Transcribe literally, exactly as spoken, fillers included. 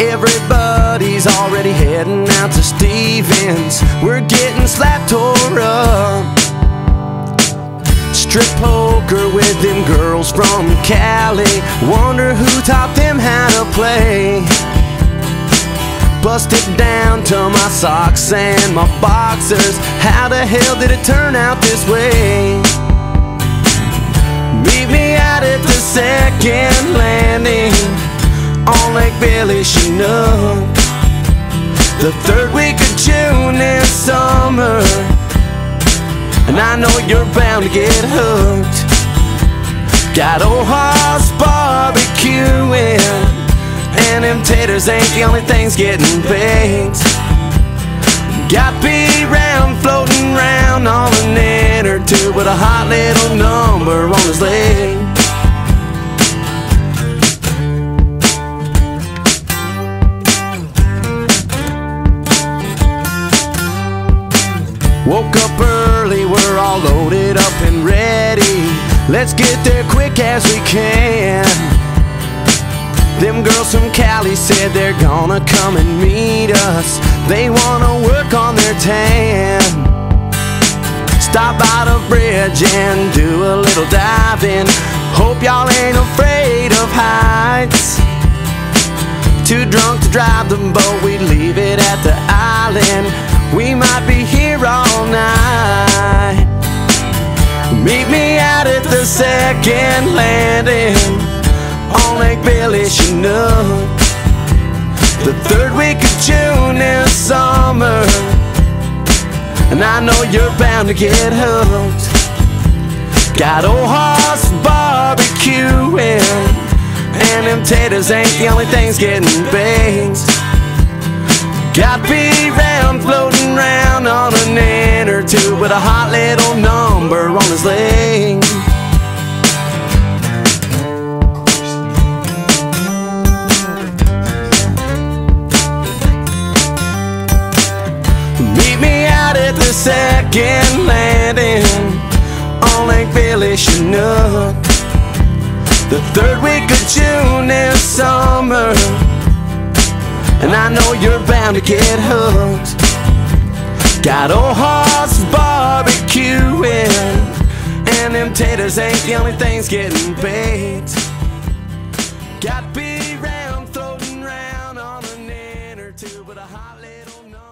Everybody's already heading out to Stevens. We're getting slapped tore up. Strip poker with them girls from Cali. Wonder who taught them how to play. Busted down to my socks and my boxers. How the hell did it turn out this way? Meet me out at the second landing on Lake Billy Chinook, the third week of June this summer, and I know you're bound to get hooked. Got old Hoss barbecuing, and them taters ain't the only things getting baked. Got B-Round floating round on an inner tube with a hot little number on his leg. Woke up early, we're all loaded up and ready. Let's get there quick as we can. Them girls from Cali said they're gonna come and meet us. They wanna work on their tan. Stop by the bridge and do a little diving. Hope y'all ain't afraid of heights. Too drunk to drive the boat, we leave it at the island. We might be here all night. Meet me out at the second landing on Lake Billy Chinook, the third week of June this summer, and I know you're bound to get hooked. Got old Hoss barbecuing, and them taters ain't the only things getting baked. Got B-Round floating round on an inner tube with a hot little number on his leg. Meet me out at the second landing on Lake Billy Chinook, the third week of June this summer, and I know you're bound to get hooked. Got old Hoss barbecuing, and them taters ain't the only things getting baked. Got B-Round floating round on an inner tube with a hot little number.